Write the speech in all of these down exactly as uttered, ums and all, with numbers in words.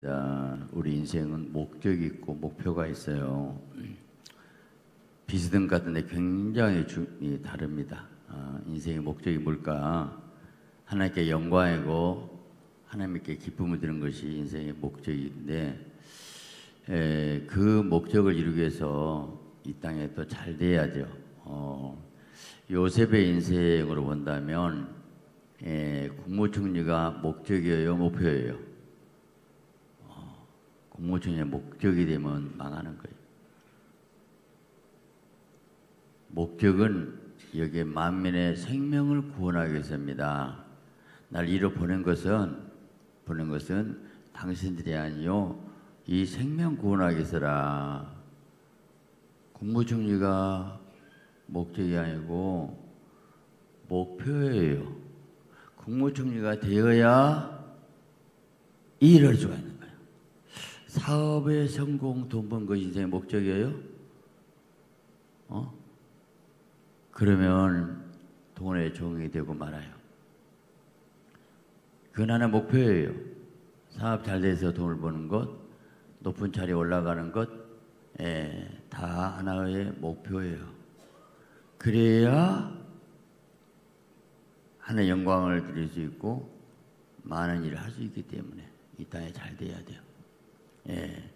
우리 인생은 목적이 있고 목표가 있어요. 비스듬 같은데 굉장히 주, 다릅니다. 아, 인생의 목적이 뭘까? 하나님께 영광이고 하나님께 기쁨을 드리는 것이 인생의 목적인데, 에, 그 목적을 이루기 위해서 이 땅에 또 잘 돼야죠. 어, 요셉의 인생으로 본다면 에, 국무총리가 목적이에요, 목표예요? 어, 국무총리의 목적이 되면 망하는 거예요. 목적은 여기에 만민의 생명을 구원하기 위해서입니다. 날 이로 보낸 것은 보낸 것은 당신들이 아니요 이 생명 구원하기 위해서라. 국무총리가 목적이 아니고 목표예요. 국무총리가 되어야 일을 할 수가 있는 거예요. 사업의 성공, 돈 번 것이 인생의 목적이에요? 어? 그러면 돈의 종이 되고 말아요. 그건 하나의 목표예요. 사업 잘 돼서 돈을 버는 것, 높은 자리에 올라가는 것, 예, 다 하나의 목표예요. 그래야 하나의 영광을 드릴 수 있고 많은 일을 할 수 있기 때문에 이 땅에 잘 돼야 돼요. 예.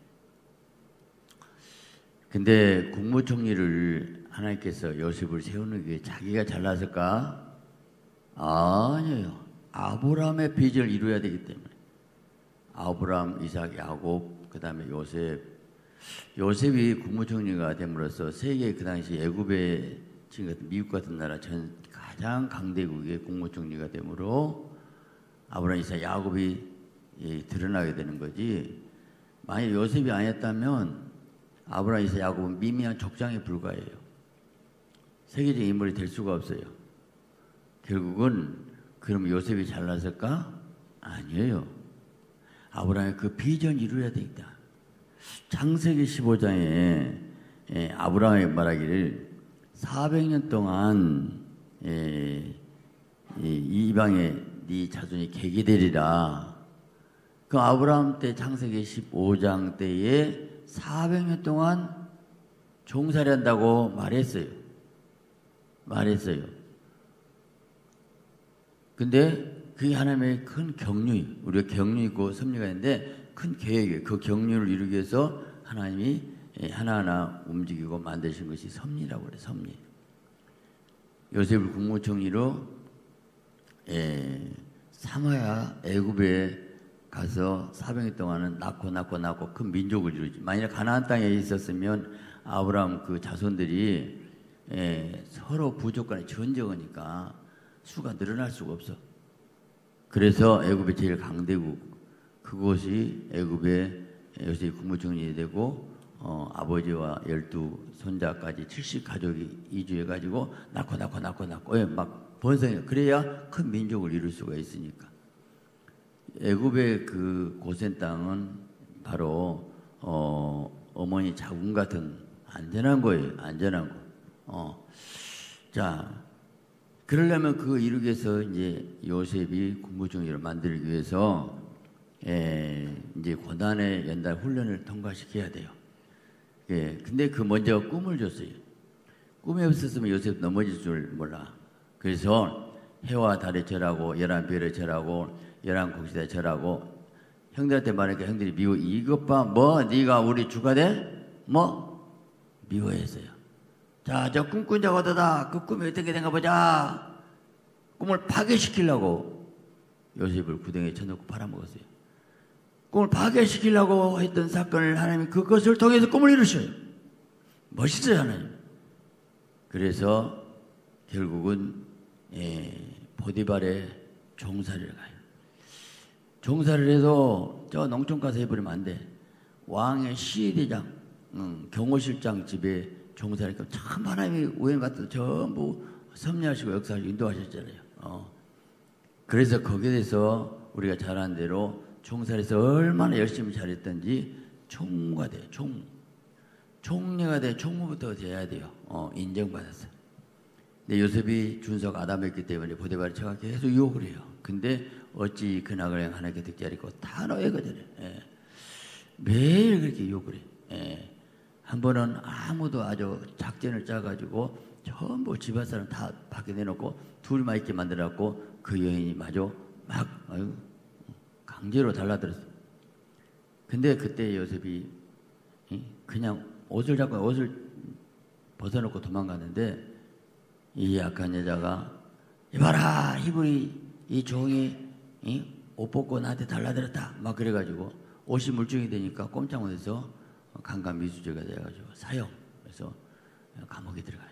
근데 국무총리를 하나님께서 요셉을 세우는 게 자기가 잘났을까? 아니에요. 아브라함의 빚을 이루어야 되기 때문에. 아브라함, 이삭, 야곱, 그 다음에 요셉. 요셉이 국무총리가 됨으로써 세계 그 당시 애굽의 지금 같은 미국 같은 나라 전 가장 강대국의 국무총리가 되므로 아브라함, 이삭, 야곱이 예, 드러나게 되는 거지. 만약 요셉이 아니었다면 아브라함, 이삭, 야곱은 미미한 족장에 불과해요. 세계적 인물이 될 수가 없어요. 결국은 그럼 요셉이 잘났을까? 아니에요. 아브라함의 그 비전 이루어야 되겠다. 창세기 십오 장에 예, 아브라함이 말하기를 사백 년 동안 예, 이 이방에 네 자손이 계게 되리라. 그 아브라함 때 창세기 십오 장 때에 사백 년 동안 종살이 한다고 말했어요. 말했어요. 근데 그게 하나님의 큰 경륜, 우리가 경륜 있고 섭리가 있는데 큰 계획이에요. 그 경륜을 이루기 위해서 하나님이 하나하나 움직이고 만드신 것이 섭리라고 그래요. 섭리. 요셉을 국무총리로 에, 삼아야 애굽에 가서 사백 년 동안은 낳고 낳고 낳고 큰 민족을 이루지. 만약 가나안 땅에 있었으면 아브라함 그 자손들이 에, 서로 부족 간에 전쟁하니까 수가 늘어날 수가 없어. 그래서 애굽의 제일 강대국 그곳이 애굽의 요셉이 국무총리 되고 어, 아버지와 열두 손자까지 칠십 가족이 이주해가지고 낳고 낳고 낳고 낳고 예, 막 번성해. 그래야 큰 민족을 이룰 수가 있으니까. 애굽의 그 고센 땅은 바로 어, 어머니 자궁 같은 안전한 거예요. 안전한 거. 어. 자, 그러려면 그거 이루기 위해서 이제 요셉이 국무총리를 만들기 위해서 에, 이제 고난의 연단 훈련을 통과시켜야 돼요. 예, 근데 그 먼저 꿈을 줬어요. 꿈이 없었으면 요셉 넘어질 줄 몰라. 그래서 해와 달에 절하고 열한 별에 절하고 열한 곡식에 절하고 형들한테 말하니까 형들이 미워. 이것 봐, 뭐 네가 우리 주가 돼? 뭐 미워했어요. 자, 저 꿈꾼 자가 어떠다. 그 꿈이 어떻게 된가 보자. 꿈을 파괴시키려고 요셉을 구덩이에 쳐놓고 팔아먹었어요. 꿈을 파괴시키려고 했던 사건을 하나님이 그것을 통해서 꿈을 이루셔요. 멋있어요, 하나님. 그래서 결국은 예, 보디발의 종살이를 가요. 종살이를 해서 저 농촌 가서 해버리면 안 돼. 왕의 시대장, 음, 경호실장 집에 종살이니까 참 하나님이 우연 같은 전부 섭리하시고 역사하시고 인도하셨잖아요. 어. 그래서 거기에 대해서 우리가 잘한 대로 종살이에서 얼마나 열심히 잘했던지 총무가 돼요. 총무. 총리가 돼. 총무부터 돼야 돼요. 어, 인정받았어요. 근데 요셉이 준석 아담했기 때문에 보디발이 제가 계속 유혹을 해요. 근데 어찌 그 낙을 하나님께 듣지 않고 다 너의 거절해. 예. 매일 그렇게 욕을 해. 예. 한 번은 아무도 아주 작전을 짜가지고 전부 집안 사람 다 밖에 내놓고 둘만 있게 만들어갖고 그 여인이 마저 막 아유, 강제로 달라들었어. 근데 그때 요셉이 그냥 옷을 잡고 옷을 벗어놓고 도망갔는데 이 약한 여자가 이봐라 히브리 이 종이 이? 옷 벗고 나한테 달라들었다 막 그래가지고 옷이 물증이 되니까 꼼짝 못해서 강간미수죄가 돼가지고 사형. 그래서 감옥에 들어가요.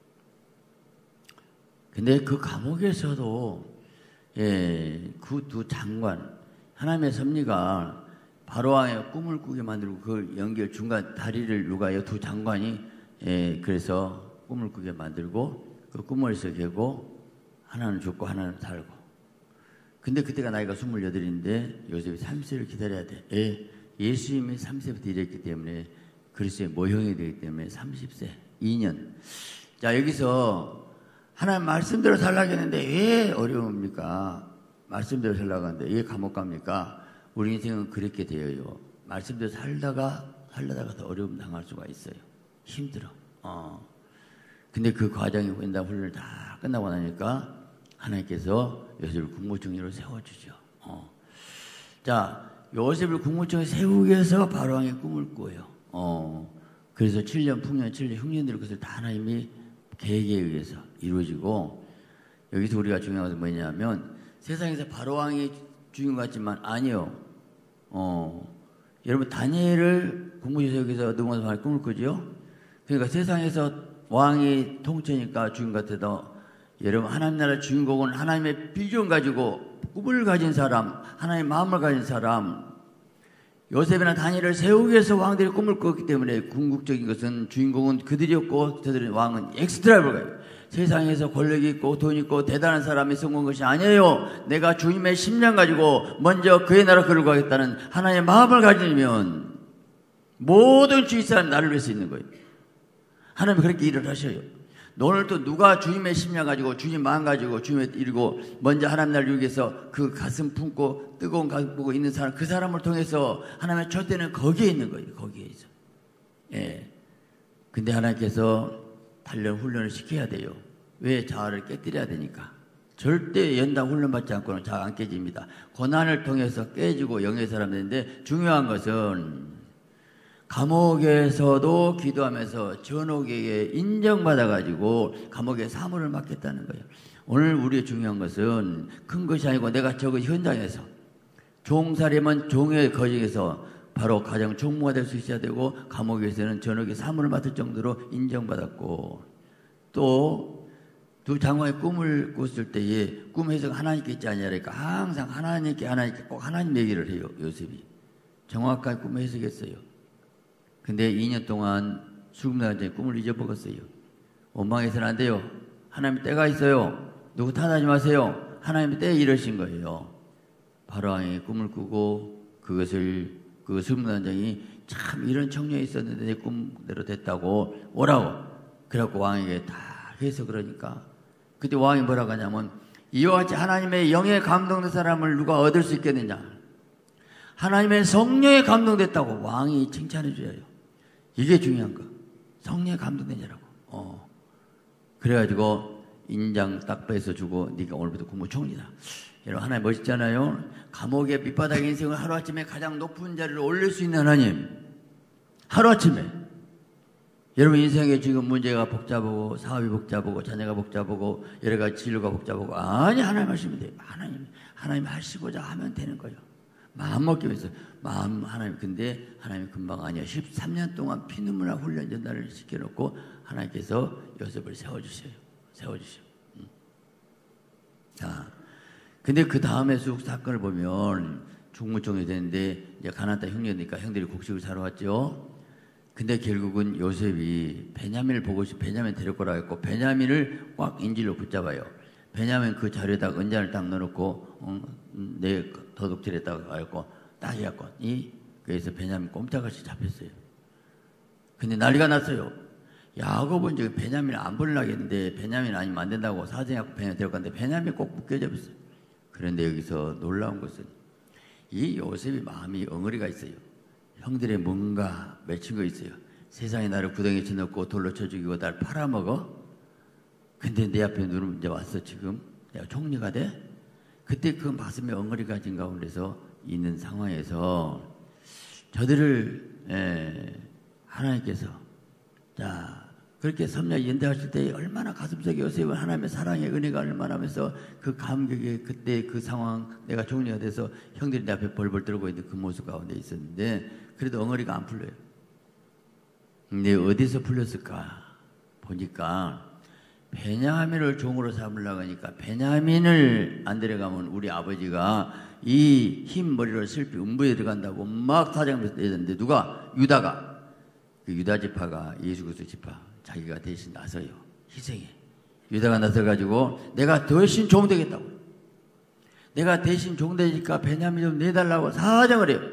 근데 그 감옥에서도 예, 그 두 장관 하나님의 섭리가 바로왕의 꿈을 꾸게 만들고 그 연결 중간 다리를 누가요 두 장관이 예, 그래서 꿈을 꾸게 만들고 그 꿈을 새기고 하나는 죽고 하나는 살고. 근데 그때가 나이가 스물여덟인데 요셉이 삼십 세를 기다려야 돼. 예, 예수님이 삼십 세부터 일했기 때문에 그리스도의 모형이 되기 때문에 삼십 세, 이 년. 자, 여기서 하나님 말씀대로 살라고 했는데 왜 어려웁니까? 말씀대로 살라고 하는데 왜 감옥 갑니까? 우리 인생은 그렇게 되어요. 말씀대로 살다가 살다가 더 어려움 당할 수가 있어요. 힘들어. 어. 근데 그 과정이 웬다 훈련을 다 끝나고 나니까 하나님께서 요셉을 국무총리로 세워주죠. 어. 자, 요셉을 국무총리로 세우기 위해서 바로왕의 꿈을 꿔요. 어. 그래서 칠 년 풍년, 칠 년 흉년들이 그것을 다 하나님이 계획에 의해서 이루어지고 여기서 우리가 중요한 것은 뭐냐면 세상에서 바로왕이 주인 것 같지만 아니요. 어. 여러분 다니엘을 국무총리에서 능원서 꿈을 꾸죠. 그러니까 세상에서 왕이 통치니까 주인 같아도 여러분 하나님 나라 주인공은 하나님의 비전 가지고 꿈을 가진 사람, 하나님의 마음을 가진 사람. 요셉이나 다니엘을 세우기 위해서 왕들이 꿈을 꿨기 때문에 궁극적인 것은 주인공은 그들이었고 저들은 왕은 엑스트라블가요. 세상에서 권력이 있고 돈 있고 대단한 사람이 성공한 것이 아니에요. 내가 주님의 심령 가지고 먼저 그의 나라 그를 구하겠다는 하나님의 마음을 가지면 모든 주위 사람 나를 위해서 있는 거예요. 하나님이 그렇게 일을 하셔요. 오늘 또 누가 주님의 심령 가지고 주님 마음 가지고 주님의 일고 먼저 하나님 나라를 위하기 위해서 그 가슴 품고 뜨거운 가슴 품고 있는 사람 그 사람을 통해서 하나님의 초대는 거기에 있는 거예요. 거기에 있어. 예. 근데 하나님께서 단련 훈련을 시켜야 돼요. 왜? 자아를 깨뜨려야 되니까. 절대 연당 훈련 받지 않고는 자아 안 깨집니다. 고난을 통해서 깨지고 영의 사람 되는데 중요한 것은 감옥에서도 기도하면서 전옥에게 인정받아가지고 감옥에 사물을 맡겠다는 거예요. 오늘 우리의 중요한 것은 큰 것이 아니고 내가 저거 현장에서 종살이면 종의 거정에서 바로 가장 총무가 될 수 있어야 되고 감옥에서는 전옥에 사물을 맡을 정도로 인정받았고 또 두 장관의 꿈을 꿨을 때에 꿈 해석 하나님께 있지 않냐니까 항상 하나님께 하나님께 꼭 하나님 얘기를 해요. 요셉이 정확하게 꿈을 해석했어요. 근데 이 년 동안 죽음날에 꿈을 잊어버렸어요. 원망해서는 안 돼요. 하나님의 때가 있어요. 누구 탓하지 마세요. 하나님의 때에 이러신 거예요. 바로왕이 꿈을 꾸고 그것을 그 수문단장이 참 이런 청년이 있었는데 내 꿈대로 됐다고 오라고. 그래갖고 왕에게 다 해서 그러니까 그때 왕이 뭐라고 하냐면 이와 같이 하나님의 영에 감동된 사람을 누가 얻을 수 있겠느냐. 하나님의 성령에 감동됐다고 왕이 칭찬해 줘요. 이게 중요한 거. 성령에 감동된 자라고. 어. 그래가지고 인장 딱 빼서 주고 네가 오늘부터 국무총리다. 여러분 하나님 멋있잖아요. 감옥의 밑바닥의 인생을 하루아침에 가장 높은 자리를 올릴 수 있는 하나님. 하루아침에. 여러분 인생에 지금 문제가 복잡하고 사업이 복잡하고 자녀가 복잡하고 여러 가지 진로가 복잡하고 아니 하나님 하시면 돼요. 하나님 하나님 하시고자 하면 되는 거예요. 마음 먹기 위해서 마음 하나님 근데 하나님 금방 아니야. 십삼 년 동안 피눈물나 훈련 전달을 시켜놓고 하나님께서 요셉을 세워주셔요. 세워주셔. 응. 자, 근데 그 다음에 쑥 사건을 보면 중무총이 되는데 이제 가나안 땅 형제니까 형들이 곡식을 사러 왔죠. 근데 결국은 요셉이 베냐민을 보고 싶어 베냐민 데릴 거라고 했고 베냐민을 꽉 인질로 붙잡아요. 베냐민 그 자리에다가 은잔을 딱 넣어놓고 어, 내 도둑질했다고 하였고 딱 해갖고 이 그래서 베냐민 꼼짝없이 잡혔어요. 근데 난리가 났어요. 야곱은 이제 베냐민을 안 보려고 했는데 베냐민 아니면 안 된다고 사정해갖고 베냐민 데려갔는데 베냐민이 꼭 묶여잡혔어요. 그런데 여기서 놀라운 것은 이 요셉이 마음이 엉어리가 있어요. 형들의 뭔가 맺힌 거 있어요. 세상에 나를 구덩이에 쳐넣고 돌로 쳐 죽이고 나를 팔아먹어. 근데 내 앞에 누르면 이제 왔어. 지금 내가 총리가 돼. 그때 그 가슴에 엉거리가 진 가운데서 있는 상황에서 저들을 에, 하나님께서 자 그렇게 섭리하 연대하실 때 얼마나 가슴속에 요셉은 하나님의 사랑의 은혜가 얼마나 하면서 그 감격에 그때 그 상황 내가 총리가 돼서 형들이 내 앞에 벌벌 떨고 있는 그 모습 가운데 있었는데 그래도 엉어리가 안 풀려요. 근데 어디서 풀렸을까 보니까 베냐민을 종으로 삼으려고 하니까 베냐민을 안 데려가면 우리 아버지가 이 흰 머리로 슬피 음부에 들어간다고 막 타장하면서 내렸는데 누가? 유다가 그 유다 지파가 예수 그리스도 지파 자기가 대신 나서요. 희생해. 유다가 나서가지고 내가 대신 종되겠다고. 내가 대신 종되니까 베냐민 좀 내달라고 사정을 해요.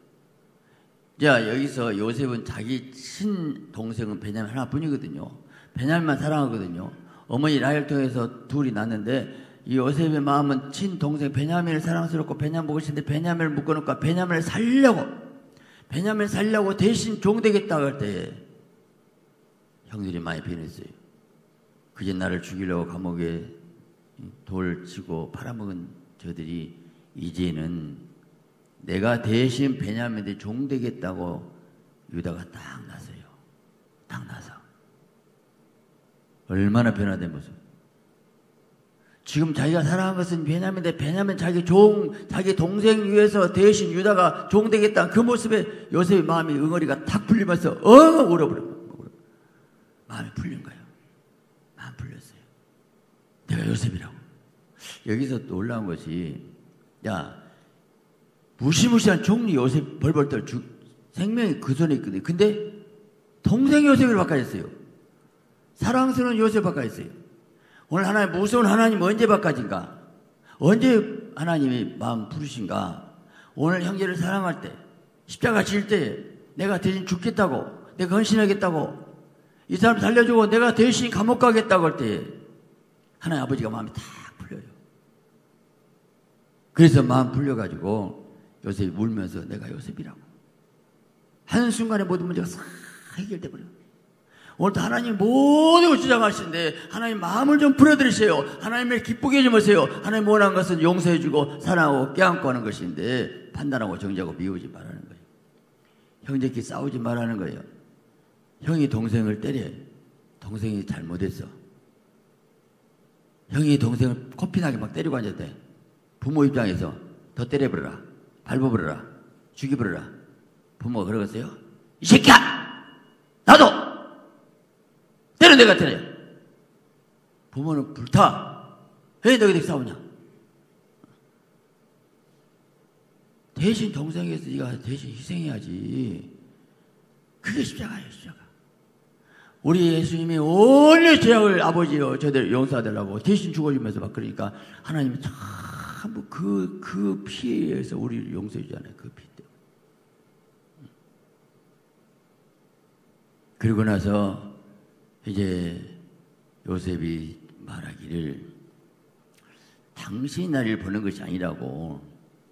자 여기서 요셉은 자기 친동생은 베냐민 하나뿐이거든요. 베냐민만 사랑하거든요. 어머니 라헬 통해서 둘이 낳는데 이 요셉의 마음은 친동생 베냐민을 사랑스럽고 베냐민 보고 싶은데 베냐민을 묶어놓고 베냐민을 살려고 베냐민을 살려고 대신 종되겠다고 할 때 형들이 많이 변했어요. 그제 나를 죽이려고 감옥에 돌 치고 팔아먹은 저들이 이제는 내가 대신 베냐민의 종되겠다고 유다가 딱 나서요. 딱 나서. 얼마나 변화된 모습. 지금 자기가 사랑한 것은 베냐민인데 베냐민 자기 종, 자기 동생 위해서 대신 유다가 종되겠다는 그 모습에 요셉의 마음이 응어리가 탁 풀리면서 어 울어버려. 마음이 풀린 거예요. 마음 풀렸어요. 내가 요셉이라고. 여기서 놀라운 것이 야 무시무시한 총리 요셉 벌벌 떨 죽, 생명이 그 손에 있거든요. 근데 동생 요셉을 바꿔줬어요. 사랑스러운 요셉 바꿔줬어요. 오늘 하나님 무서운 하나님 언제 바꿔진가? 언제 하나님이 마음 부르신가? 오늘 형제를 사랑할 때 십자가 질 때 내가 대신 죽겠다고 내가 헌신하겠다고 이 사람 살려주고 내가 대신 감옥 가겠다고 할 때 하나님 아버지가 마음이 탁 풀려요. 그래서 마음 풀려가지고 요셉이 울면서 내가 요셉이라고 한순간에 모든 문제가 싹 해결돼 버려요. 오늘도 하나님 모든 걸 주장하시는데 하나님 마음을 좀 풀어드리세요. 하나님을 기쁘게 좀 하세요. 하나님 원하는 것은 용서해주고 사랑하고 껴안고 하는 것인데 판단하고 정죄하고 미우지 말라는 거예요. 형제끼리 싸우지 말라는 거예요. 형이 동생을 때려. 동생이 잘못했어. 형이 동생을 코피나게 막 때리고 앉았대. 부모 입장에서 더 때려버려라. 밟아버려라. 죽여버려라. 부모가 그러겠어요? 이 새끼야! 나도! 때려 내가 때려. 부모는 불타. 왜 너희들 싸우냐? 대신 동생에서 네가 대신 희생해야지. 그게 십자가예요, 십자가. 우리 예수님이 원래 죄악을 아버지요 저들 용서하달라고 대신 죽어주면서 막 그러니까 하나님이 전부 그, 그 피에서 우리를 용서해 주잖아요. 그 피 때문에. 그리고 나서 이제 요셉이 말하기를 당신이 나를 보는 것이 아니라고.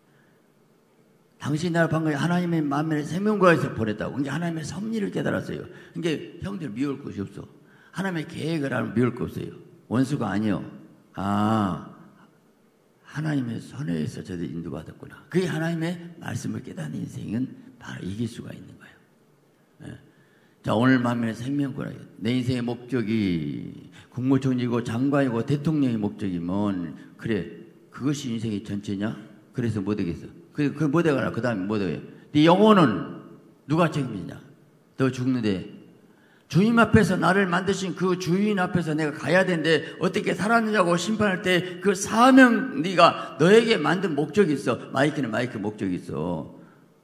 당신이 나를 본 것이 하나님의 마음에 생명과에서 보냈다고. 그러니까 하나님의 섭리를 깨달았어요. 그러니까 형들 미울 것이 없어. 하나님의 계획을 하면 미울 거 없어요. 원수가 아니요. 아, 하나님의 선회에서 저들 인도받았구나. 그게 하나님의 말씀을 깨닫는 인생은 바로 이길 수가 있는 거예요. 네. 자, 오늘 만면의 생명권이에요. 내 인생의 목적이 국무총리고 장관이고 대통령의 목적이면 그래 그것이 인생의 전체냐? 그래서 못 되겠어. 그, 그 못 되거나 그 다음에 못 되게. 네 영혼은 누가 책임지냐? 너 죽는데 주님 앞에서 나를 만드신 그 주인 앞에서 내가 가야 되는데 어떻게 살았느냐고 심판할 때 그 사명 네가 너에게 만든 목적이 있어. 마이크는 마이크 목적이 있어.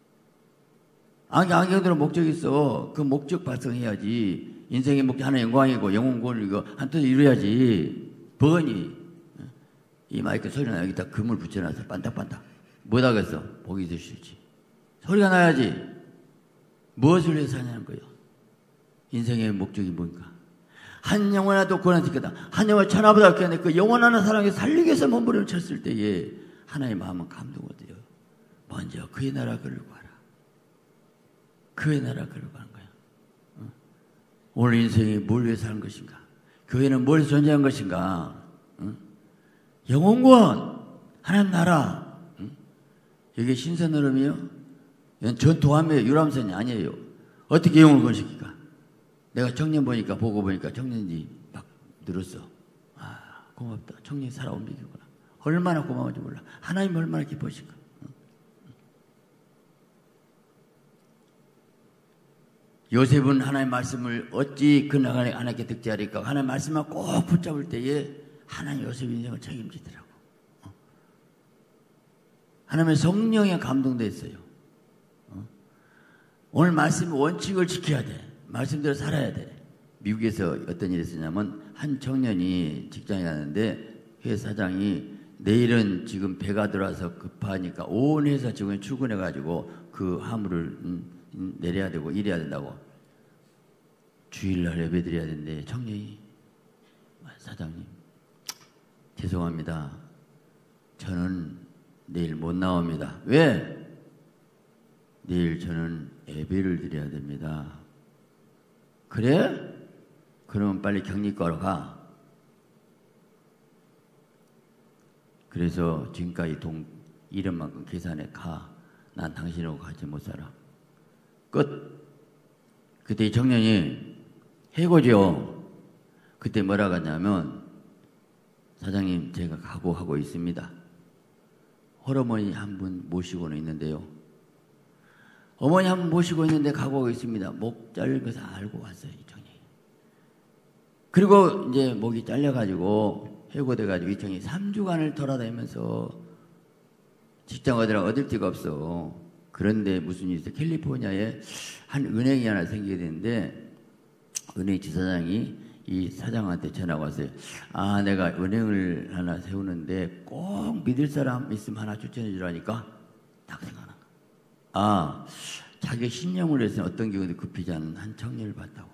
안경, 안경들은 목적이 있어. 그 목적 발성해야지. 인생의 목적 하나 영광이고 영혼 구원이고 한 뜻을 이루어야지. 번이 이 마이크 소리나 여기다 금을 붙여놔서 반딱반딱 못 하겠어. 복이 되실지. 소리가 나야지. 무엇을 위해서 사냐는 거예요. 인생의 목적이 뭔가. 한 영혼이라도 구원하실 거다. 한 영혼 천하보다 귀한데 그 영혼 하나 사랑해 살리기 위해서 몸부림을 쳤을 때에 하나의 마음은 감동을 돼요. 먼저 그의 나라 그를 구하라. 교회 나라 그러고 가는 거야. 어? 오늘 인생이 뭘 위해 사는 것인가? 교회는 뭘 존재한 것인가? 어? 영혼권, 하나님 나라. 어? 이게 신선흐름이요? 이건 전통함이에요. 유람선이 아니에요. 어떻게 영혼을 건식일까? 내가 청년 보니까, 보고 보니까 청년이 막 늘었어. 아, 고맙다. 청년이 살아 옮기구나. 얼마나 고마운지 몰라. 하나님 얼마나 기뻐하실까? 요셉은 하나님의 말씀을 어찌 그나가에 하나님께 득지하리까? 하나님의 말씀만 꼭 붙잡을 때에 하나님 요셉 인생을 책임지더라고. 하나님의 성령에 감동됐어요. 오늘 말씀의 원칙을 지켜야 돼. 말씀대로 살아야 돼. 미국에서 어떤 일이 있었냐면 한 청년이 직장에 갔는데 회사 사장이 내일은 지금 배가 들어와서 급하니까 온 회사 직원이 출근해가지고 그 화물을 내려야 되고 일해야 된다고. 주일날 예배 드려야 되는데 청년이 사장님 죄송합니다. 저는 내일 못 나옵니다. 왜? 내일 저는 예배를 드려야 됩니다. 그래? 그러면 빨리 격리과로 가. 그래서 지금까지 동 이름만큼 계산해 가. 난 당신하고 같이 못 살아. 끝. 그때 이 청년이 해고죠. 그때 뭐라고 하냐면 사장님 제가 각오하고 있습니다. 홀어머니 한 분 모시고는 있는데요. 어머니 한 분 모시고 있는데 각오하고 있습니다. 목 잘린 것을 알고 왔어요. 이 청년이. 그리고 이제 목이 잘려가지고 해고돼가지고 이 청년이 삼 주간을 돌아다니면서 직장 어디라 얻을 데가 없어. 그런데 무슨 일이 있어? 캘리포니아에 한 은행이 하나 생기게 되는데 은행 지사장이 이 사장한테 전화가 왔어요. 아, 내가 은행을 하나 세우는데 꼭 믿을 사람 있으면 하나 추천해 주라니까 딱 생각나. 아, 자기가 신념을 위해서 어떤 경우도 급히지 않은 한 청년을 봤다고.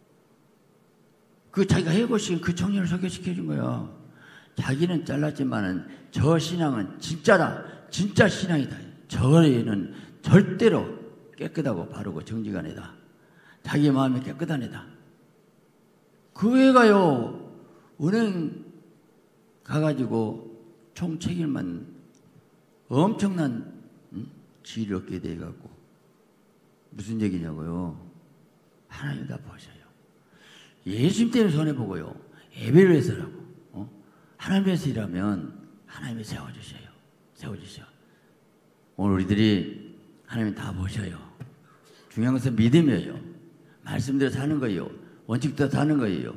그 자기가 해고시킨 그 청년을 소개시켜 준 거야. 자기는 잘랐지만은 저 신앙은 진짜다. 진짜 신앙이다. 저 애는 절대로 깨끗하고 바르고 정직한 애다. 자기 마음이 깨끗한 애다. 그 애가요, 은행 가가지고 총 책임만 엄청난 응? 지위를 얻게 돼갖고 무슨 얘기냐고요. 하나님 다 보셔요. 예수님 때문에 손해보고요. 예배를 해서라고. 어? 하나님 위해서 일하면 하나님이 세워주셔요. 세워주셔. 오늘 우리들이 하나님 다 보셔요. 중요한 것은 믿음이에요. 말씀대로 사는 거예요. 원칙대로 사는 거예요.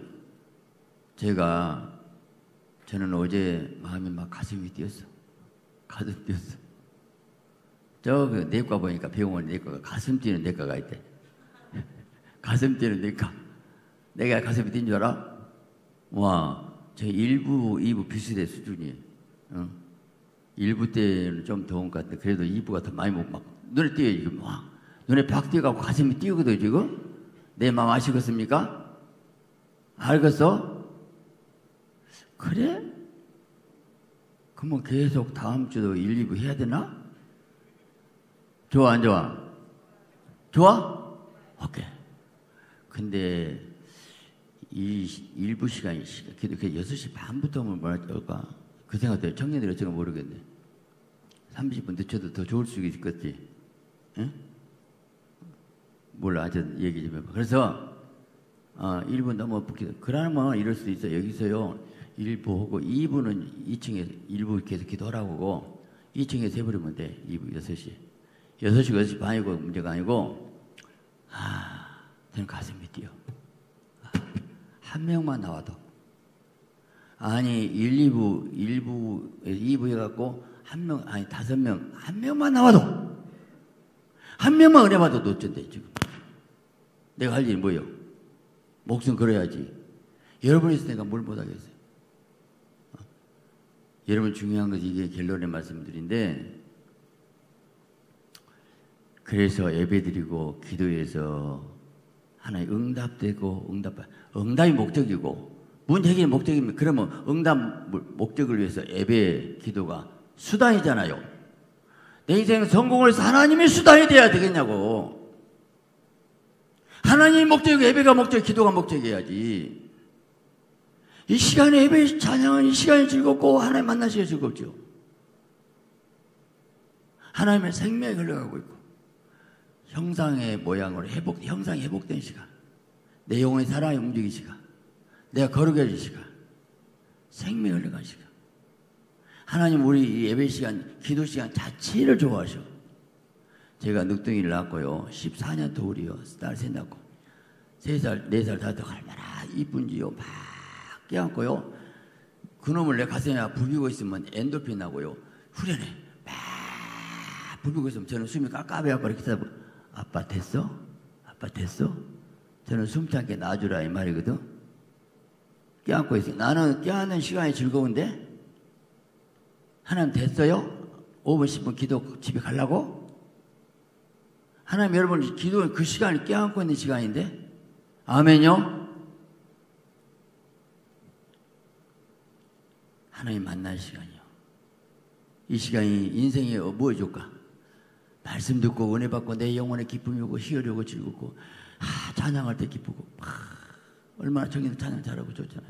제가 저는 어제 마음이 막 가슴이 뛰었어. 가슴 뛰었어. 저 그 내과 보니까 병원 내과가 가슴 뛰는 내과가 있대. 가슴 뛰는 내과. 내가 가슴이 뛴 줄 알아? 와, 저 일 부, 이 부 비슷해 수준이. 어? 일 부 때는 좀 더운 것 같은데 그래도 이 부가 더 많이 못 막 눈에 띄어요 지금. 와, 눈에 박 뛰어가고 가슴이 뛰거든 지금. 내 마음 아시겠습니까? 알겠어? 그래? 그러면 계속 다음 주도 일, 이 부 해야 되나? 좋아, 안 좋아? 좋아? 오케이. 근데 이 일 부 시간이 그래도 여섯 시 반부터 하면 뭐라 할까? 그 생각도 청년들이 어쩌면 모르겠네. 삼십 분 늦춰도 더 좋을 수 있겠지? 응? 몰라, 하여튼 얘기 좀 해봐. 그래서 어, 일 부 넘어 붙기도. 그러면 이럴 수도 있어. 여기서요, 일 부 하고 이 부는 이 층에 일 부 계속 기도하라고 하고 이 층에서 해버리면 돼. 이 부 여섯 시. 여섯 시, 여섯 시 반이고 문제가 아니고, 아, 저는 가슴이 뛰어. 아, 한 명만 나와도. 아니, 일, 이 부, 일 부, 이 부 해갖고 한 명, 아니, 다섯 명, 한 명만 나와도. 한 명만 은혜 받아도 어쩐대, 지금. 내가 할 일이 뭐예요? 목숨 걸어야지. 여러분이 있을 내가 뭘 못하겠어요? 어? 여러분 중요한 것이 이게 결론의 말씀들인데, 그래서 예배드리고 기도해서 하나님 응답되고 응답, 응답이 목적이고 문제 해결이 목적이면 그러면 응답 목적을 위해서 예배 기도가 수단이잖아요. 내 인생 성공을 위해서 하나님이 수단이 돼야 되겠냐고. 하나님이 목적이고 예배가 목적이고 기도가 목적이어야지. 이 시간에 예배 찬양은 이 시간이 즐겁고 하나님 만나시기가 즐겁죠. 하나님의 생명이 흘러가고 있고 형상의 모양으로 회복, 형상이 회복된 시간, 내 영혼의 사랑이 움직이는 시간, 내가 거룩해진 시간, 생명이 흘러가는 시간. 하나님 우리 예배 시간, 기도 시간 자체를 좋아하셔. 제가 늑둥이를 낳았고요. 십사 년 터울이요. 딸 셋 낳고. 세 살, 네 살, 다섯 살 얼마나 이쁜지요. 막 깨안고요. 그놈을 내 가슴에 부비고 있으면 엔돌핀 나고요. 후련해. 막 부비고 있으면 저는 숨이 깝깝해갖고 이렇게 하다 보고 아빠 됐어? 아빠 됐어? 저는 숨지 않게 놔주라 이 말이거든. 깨안고 있어요. 나는 깨안는 시간이 즐거운데 하나님 됐어요? 오 분, 십 분 기도 집에 가려고? 하나님 여러분 기도 그 시간이 깨안고 있는 시간인데 아멘요? 하나님 만날 시간이요. 이 시간이 인생에 뭐 해줄까? 말씀 듣고 은혜 받고 내 영혼의 기쁨이 오고 희열이 오고 즐겁고 아, 찬양할 때 기쁘고 아, 얼마나 청년들 찬양 잘하고 좋잖아요.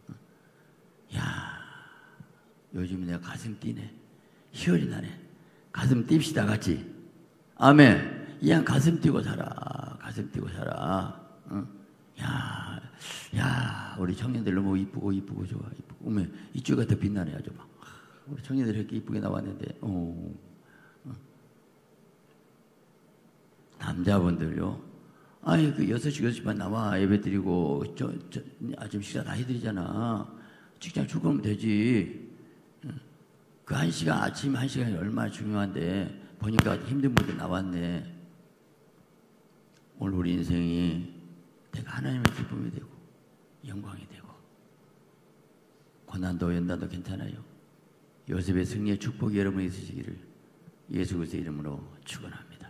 야 요즘 내가 가슴 뛰네. 희열이 나네. 가슴 띨시다 같이. 아멘. 이양 가슴 뛰고 살아. 가슴 뛰고 살아. 응? 야, 야, 우리 청년들 너무 이쁘고 이쁘고 좋아. 이쁘고. 어머, 이쪽가 더 빛나네 아주 막. 우리 청년들 이렇게 이쁘게 나왔는데, 어, 어. 남자분들요. 아이 그 여섯 시 여섯 시 반 나와 예배 드리고 저, 저 아침 식사 다 해드리잖아. 직장 출근하면 되지. 그 한 시간, 아침 한 시간이 얼마나 중요한데, 보니까 힘든 분들 나왔네. 오늘 우리 인생이 내가 하나님의 기쁨이 되고, 영광이 되고, 고난도 연단도 괜찮아요. 요셉의 승리의 축복이 여러분이 있으시기를 예수 그리스도의 이름으로 축원합니다.